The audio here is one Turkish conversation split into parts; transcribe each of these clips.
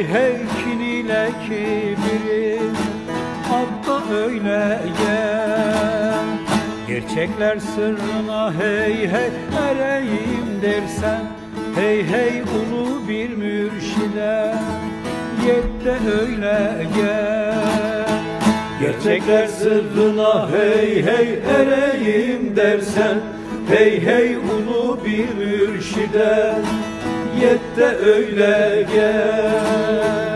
hey kin ile kibirin hatta öyle gel. Gerçekler sırrına hey hey ereyim dersen, hey hey ulu bir mürşide yet de öyle gel. Gerçekler sırrına hey hey ereyim dersen, hey hey ulu bir mürşide yet de öyle gel.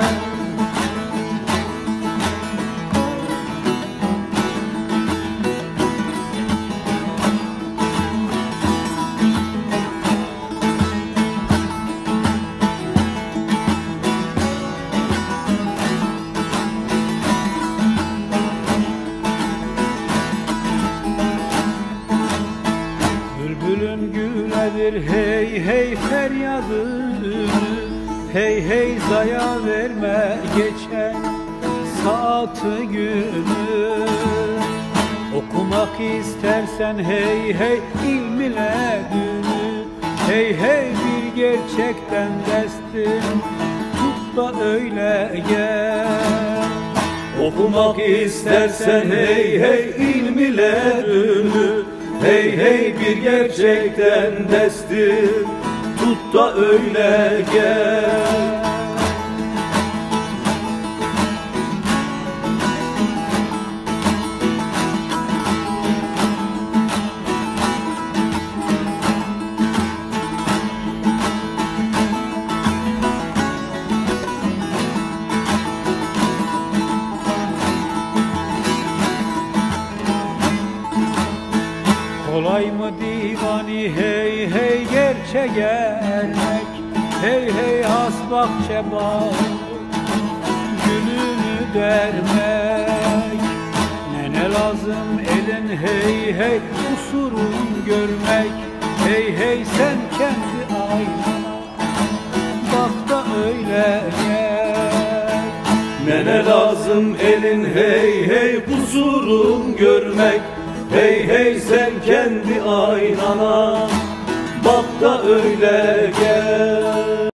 Bülbülün güledir hey hey feryadını, hey hey zaya verme geçen saati günü. Okumak istersen hey hey ilm ile dünü, hey hey bir gerçekten destin tut da öyle gel. Okumak istersen hey hey ilm ile dünü, hey hey bir gerçekten destir tut da öyle gel. Kolay mı divani hey hey gerçeğe ermek, hey hey hasbak çebap gülünü dermek. Ne lazım elin hey hey kusurun görmek, hey hey sen kendi aynana bak da öyle gel. Ne lazım elin hey hey kusurun görmek, hey hey sen kendi aynana bak da öyle gel.